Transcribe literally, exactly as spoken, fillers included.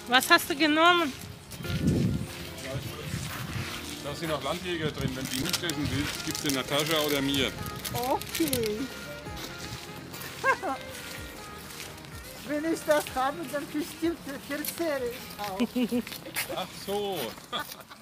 Was hast du genommen? Da sind noch Landjäger drin. Wenn die nicht essen willst, gibst du Natascha oder mir. Okay. Wenn ich das habe, dann bestimmt verzehre ich auch. Ach so.